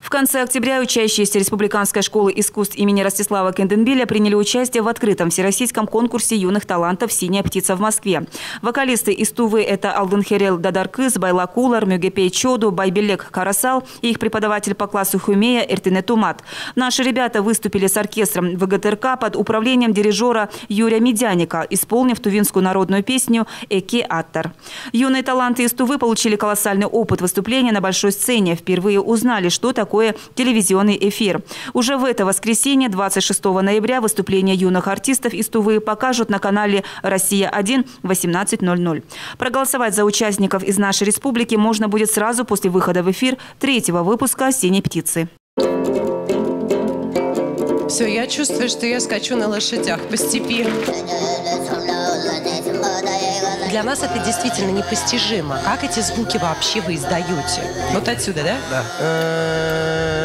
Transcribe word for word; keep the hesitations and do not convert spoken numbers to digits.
В конце октября учащиеся Республиканской школы искусств имени Ростислава Кенденбиля приняли участие в открытом всероссийском конкурсе юных талантов «Синяя птица» в Москве. Вокалисты из Тувы – это Алдынхерел Дадаркыз, Байлакулар, Мюгепей Чоду, Байбелек Карасал и их преподаватель по классу Хумея Эртине Тумат. Наши ребята выступили с оркестром ВГТРК под управлением дирижера Юрия Медяника, исполнив тувинскую народную песню «Эки Аттар». Юные таланты из Тувы получили колоссальный опыт выступления на большой сцене, впервые узнали, что такое телевизионный эфир. Уже в это воскресенье, двадцать шестого ноября, выступления юных артистов из Тувы покажут на канале «Россия один» в восемнадцать ноль ноль. Проголосовать за участников из нашей республики можно будет сразу после выхода в эфир третьего выпуска «Синей птицы». Все, я чувствую, что я скачу на лошадях по степи. Для нас это действительно непостижимо. Как эти звуки вообще вы издаете? Вот отсюда, да? Да.